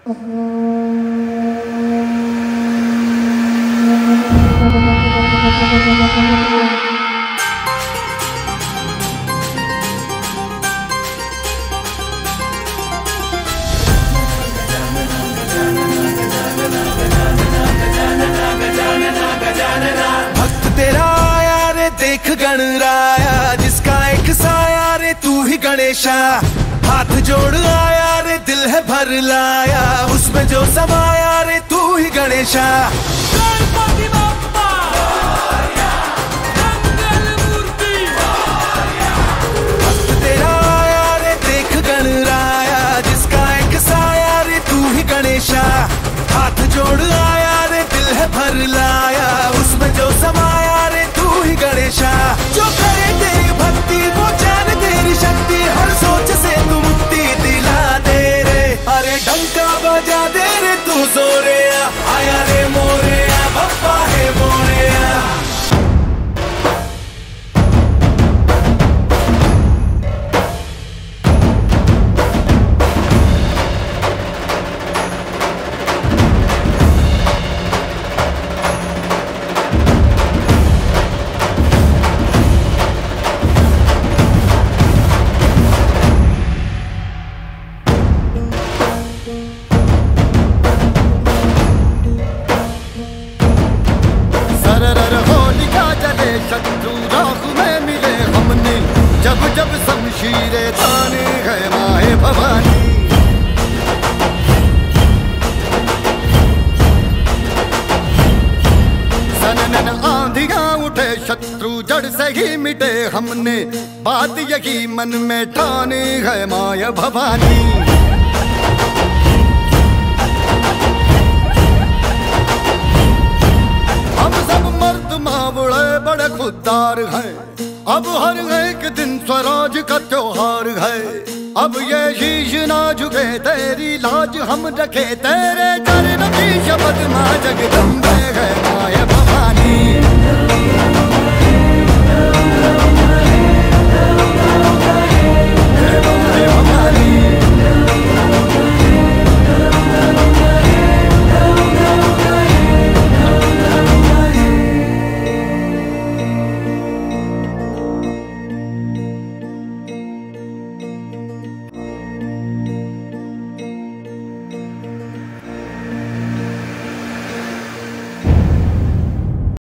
भक्त तेरा आया रे देख गणराया, जिसका एक साया रे तू ही गणेशा। हाथ जोड़ आया रे दिल है भर लाया, उसमें जो समाया रे तू ही गणेशा। भक्त तेरा आया रे देख गणराया, जिसका एक साया रे तू ही गणेशा। हाथ जोड़ आया रे दिल है भर लाया, उसमें जो समाया रे तू ही गणेशा। जो करे तेरी भक्ति वो जान तेरी शक्ति, हर सोच से तू मुक्ति दिला दे रे। अरे डंका बजा दे रे तू जोरे, आया रे मोरे बप्पा है मोरे। शत्रु राह में मिले हमने, जब जब शमशीरे ताने है माए भवानी। सनन आंधियां उठे शत्रु जड़ से ही मिटे हमने, बात यही मन में ठानी है माए भवानी। बड़े खुददार हैं, अब हर एक दिन स्वराज का त्योहार है। अब ये शीश ना झुके तेरी लाज हम रखे, तेरे चरण की शपथ मां जगदम्बे है माय भवानी।